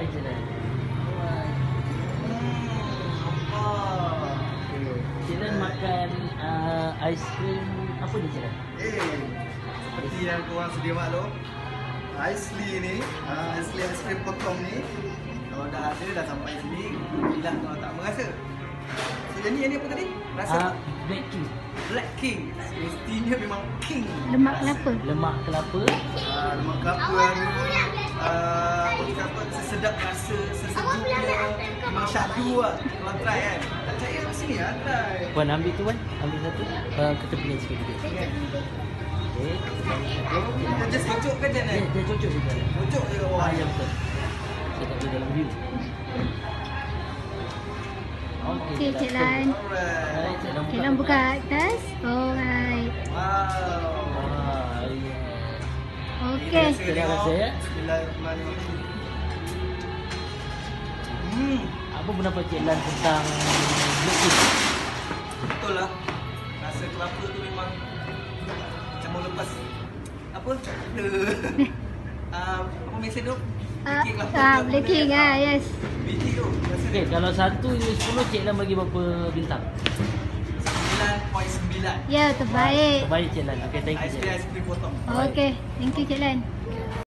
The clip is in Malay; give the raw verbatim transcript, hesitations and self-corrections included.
Why Cik Lan? Cik Lan makan uh, aiskrim apa ni Cik Lan? Eh, seperti yang korang sedia maklum, Aisli ni, uh, Aisli aiskrim potong ni, kalau dah ada dah sampai sini, bila kalau tak merasa. So, jadi yang ni apa tadi? Rasa Uh, Black King. Black King. Mestinya memang king. Lemak rasa. kelapa. Lemak kelapa. Uh, lemak kelapa ni, uh, apa sesedap rasa, sesegupnya. Memang syahdu lah. Korang try kan? Tak percaya kat sini lah, try. Puan ambil tu Puan, ambil satu. Uh, kita pilih sikit sikit. Okay. Okey. Dia just kocok kan je Dia, ni? dia cocok juga. Kocok je kat bawah. Ah, ya betul. Saya tak boleh dalam view. Okey, Cik Lan. Alright. Cik Lan Cik Lan buka atas. Alright. Wow. Ah, yeah. Okey. Kita rasa ya. Bismillahirrahmanirrahim. Hmm, Apa pendapat Cik Lan tentang Black King? betul lah. Rasa kelapa tu memang macam mau lepas apa? The uh, apa mesin tu? Ah, Bikin kelapa ah, tu, Black King apa ah, dia? yes. Biji tu. Rasa Okey, dia kalau satu hingga sepuluh Cik Lan bagi berapa bintang? sembilan perpuluhan sembilan. Ya, terbaik. Terbaik Cik Lan. Okey, thank you Cik Aiskrim Lan. aiskrim potong. Okey, thank you Cik Lan.